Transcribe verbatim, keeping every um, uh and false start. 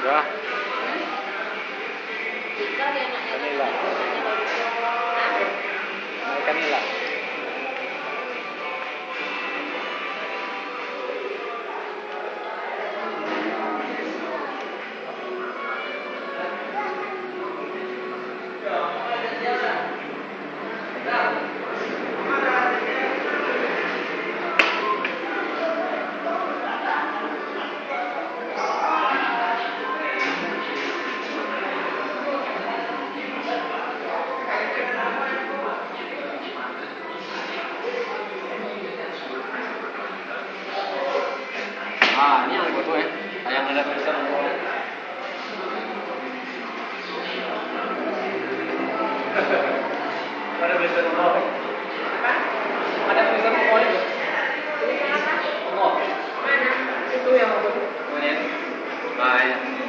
Udah. Kanila. Kanila. Ah, ini yang gue tuh ya, yang ada tulisan ada tulisan nomor. Apa? Ada tulisan nomor itu. Tulisan apa? Nomor. Mana? Itu yang apa? Ini. Baik.